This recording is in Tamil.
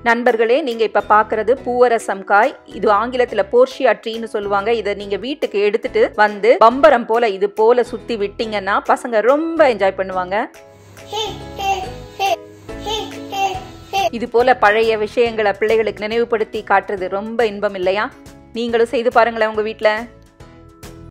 நண்பர்களே, நீங்க இப்ப பாக்குறது பூவரசம் காய். இது ஆங்கிலத்துல போர்ஷியா ட்ரீன்னு சொல்லுவாங்க. இதை நீங்க வீட்டுக்கு எடுத்துட்டு வந்து பம்பரம் போல இது போல சுத்தி விட்டீங்கன்னா பசங்க ரொம்ப என்ஜாய் பண்ணுவாங்க. இது போல பழைய விஷயங்களை பிள்ளைகளுக்கு நினைவுபடுத்தி காட்டுறது ரொம்ப இன்பம் இல்லையா? நீங்களும் செய்து பாருங்களேன் உங்க வீட்டுல.